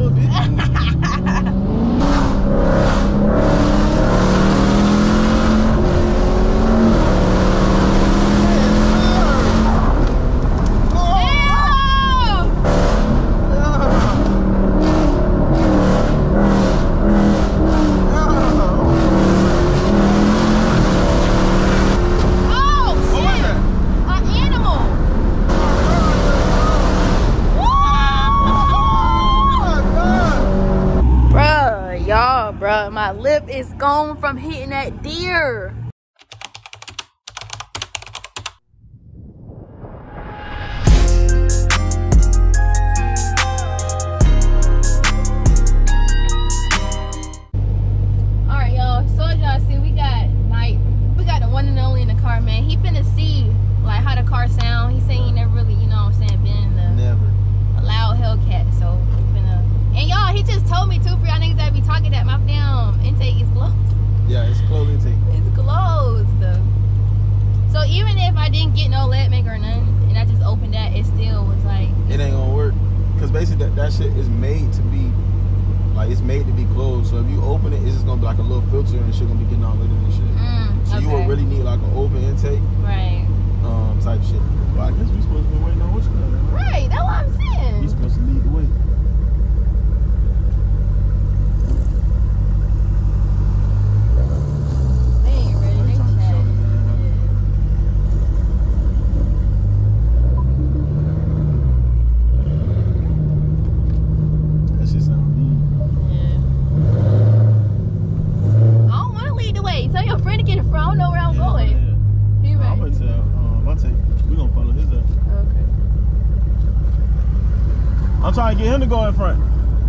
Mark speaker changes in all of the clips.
Speaker 1: little bit.
Speaker 2: Bruh, my lip is gone from hitting that deer. Alright, y'all. So as y'all see, we got the one and only in the car, man. He finna see like how the car sound. He saying he never really, you know what I'm saying, been in a loud Hellcat, so and y'all, he just told me too, for y'all niggas that be talking that my damn intake is closed.
Speaker 1: Yeah, it's closed intake.
Speaker 2: It's closed. So even if I didn't get no lead maker or nothing, and I just opened that, it still was like...
Speaker 1: It ain't gonna work. Because basically that shit is made to be, like, it's made to be closed. So if you open it, it's just gonna be like a little filter and shit gonna be getting all lit and shit. So you would really need like an open intake.
Speaker 2: Right.
Speaker 1: Type shit. Well, I guess we supposed to be waiting on what you got.
Speaker 2: Right, that's what I'm saying.
Speaker 1: You supposed to lead the way. I'm trying to get him to go in front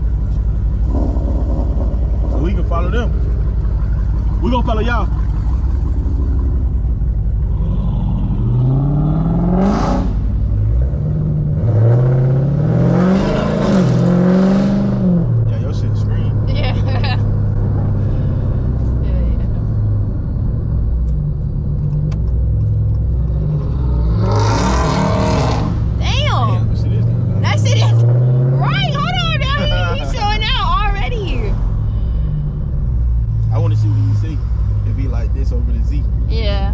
Speaker 1: so we can follow them. We gonna follow y'all. Yeah, your shit scream.
Speaker 2: Yeah.
Speaker 1: Over the Z.
Speaker 2: Yeah.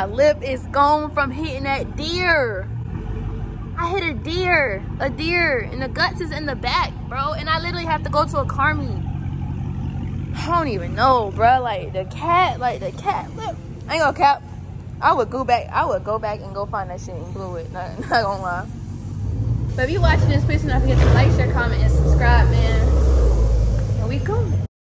Speaker 2: lip is gone from hitting that deer. I hit a deer and the guts is in the back, bro, and I literally have to go to a car meet. I don't even know, bro. Like the cat lip. I ain't gonna cap. I would go back and go find that shit and glue it. Not gonna lie. But if you watching this, please do not forget to like, share, comment, and subscribe, man. Here we go.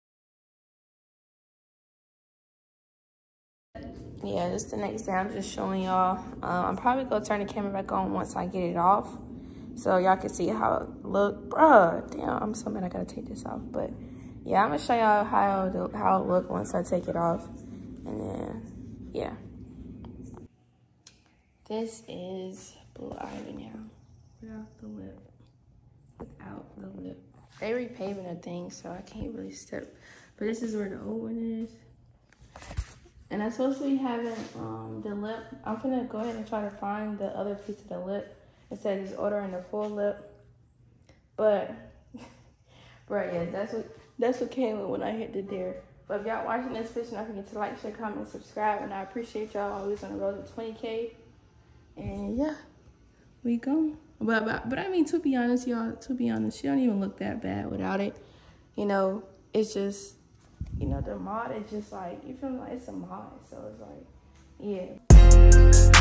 Speaker 2: Yeah, this is the next day. I'm just showing y'all. I'm probably gonna turn the camera back on once I get it off, so y'all can see how it look. Bruh, damn, I'm so mad I gotta take this off. But yeah, I'm gonna show y'all how it look once I take it off, and then yeah. This is Blue Ivy now. Without the lip. They repaving the thing, so I can't really step. But this is where the old one is. And I'm supposed to be having the lip. I'm gonna go ahead and try to find the other piece of the lip instead of just ordering the full lip. But, right, yeah, that's what came with when I hit the deer. But if y'all watching this, please don't forget to like, share, comment, and subscribe. And I appreciate y'all always on the road to 20K. And yeah, we go. But I mean, to be honest, y'all, she don't even look that bad without it. You know, it's just, you know, the mod is just like, you feel like it's a mod. So it's like, yeah.